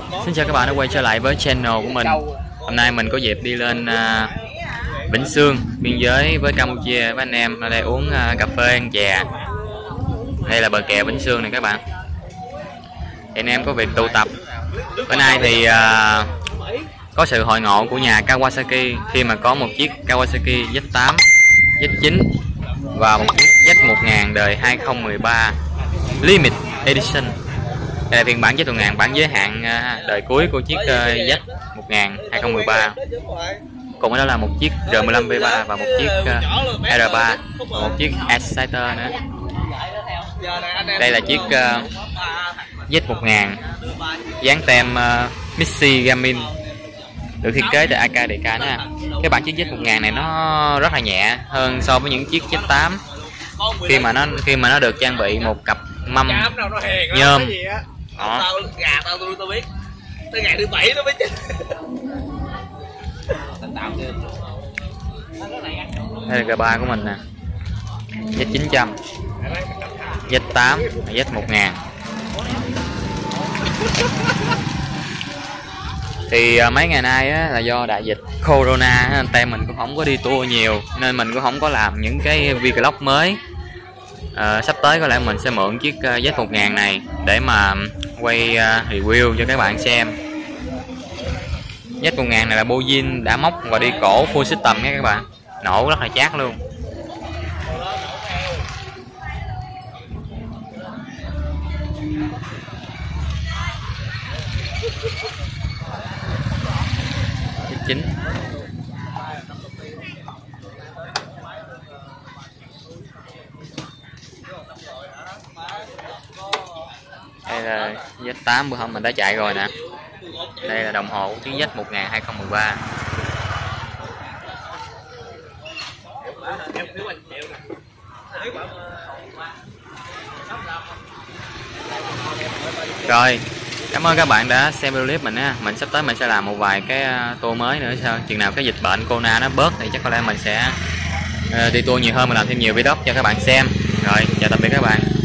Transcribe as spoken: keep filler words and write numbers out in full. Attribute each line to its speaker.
Speaker 1: Xin chào các bạn đã quay trở lại với channel của mình. Hôm nay mình có dịp đi lên uh, Vĩnh Sương, biên giới với Campuchia với anh em ở đây uống uh, cà phê ăn chè. Đây là bờ kè Vĩnh Sương này các bạn. Thì anh em có việc tụ tập. Bữa nay thì uh, có sự hội ngộ của nhà Kawasaki khi mà có một chiếc Kawasaki Z tám, Z chín và một chiếc Z một nghìn đời hai không một ba Limited Edition. Đây là phiên bản Z một nghìn bản giới hạn đời cuối của chiếc Z một nghìn hai không một ba. Cùng với đó là một chiếc R mười lăm V ba và một chiếc R ba và một chiếc Exciter nữa. Đây là chiếc Z một nghìn dán tem Mitsubishi Gamin, được thiết kế tại a ca đê ca nữa. Cái bản chiếc Z một nghìn này nó rất là nhẹ hơn so với những chiếc Z tám khi mà nó khi mà nó được trang bị một cặp mâm nhôm. Đó. Tao gà tao tôi tao biết. Tới ngày thứ bảy nó mới chết. Đây là G ba của mình nè. Z chín trăm, Z tám, Z một nghìn. Thì mấy ngày nay á, là do đại dịch Corona, anh em mình cũng không có đi tour nhiều nên mình cũng không có làm những cái vlog mới. À, sắp tới có lẽ mình sẽ mượn chiếc Z một nghìn này để mà quay uh, review cho các bạn xem. Z một nghìn này là bô zin đã móc và đi cổ full system nha các bạn, nổ rất là chát luôn. chín đây là Z tám, bữa hôm mình đã chạy rồi nè. Đây là đồng hồ của chiếc Z một nghìn hai không một ba. Rồi, cảm ơn các bạn đã xem video clip mình á. Mình sắp tới mình sẽ làm một vài cái tour mới nữa, sao chừng nào cái dịch bệnh corona nó bớt thì chắc có lẽ mình sẽ đi tour nhiều hơn, mình làm thêm nhiều video cho các bạn xem. Rồi, chào tạm biệt các bạn.